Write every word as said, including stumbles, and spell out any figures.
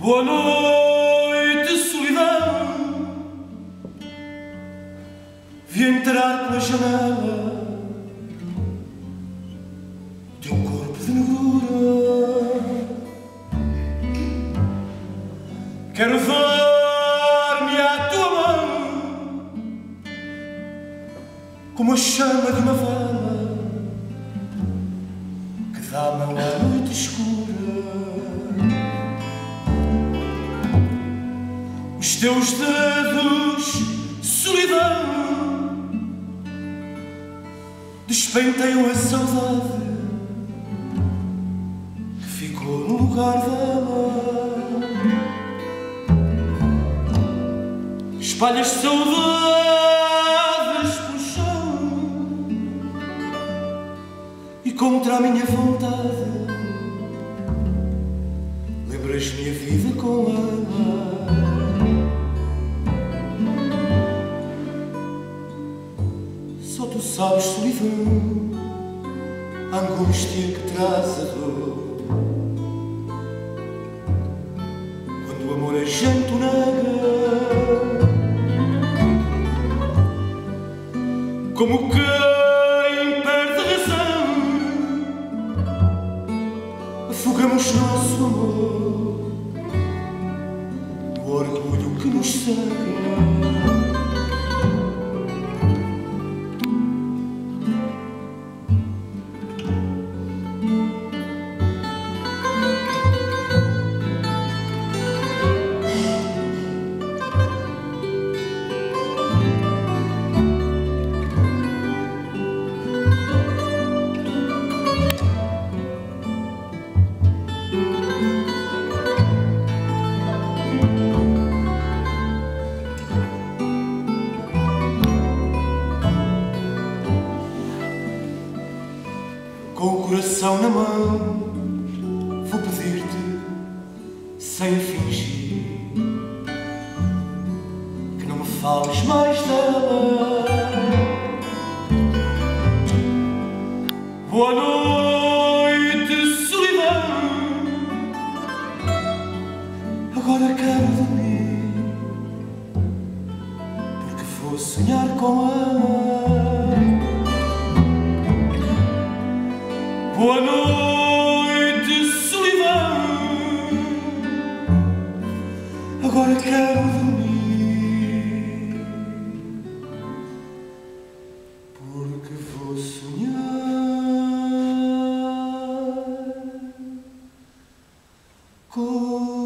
Boa noite, solidão. Vi entrar pela janela teu corpo de negrura. Quero dar-me à tua mão como a chama de uma vela que dá a mão à noite escura. Os teus dedos, solidão, despenteiam a saudade que ficou no lugar dela. Espalhas saudades pelo chão e contra a minha vontade lembras minha vida com ela. Só tu sabes, solidão, a angústia que traz a dor quando o amor a gente o nega, como quem perde a razão. Afogamos nosso amor no orgulho que nos cega. Com o coração na mão, vou pedir-te, sem fingir, que não me fales mais dela. Boa noite, solidão. Agora quero dormir, porque vou sonhar com ela. Boa noite, solidão. Agora quero dormir, porque vou sonhar com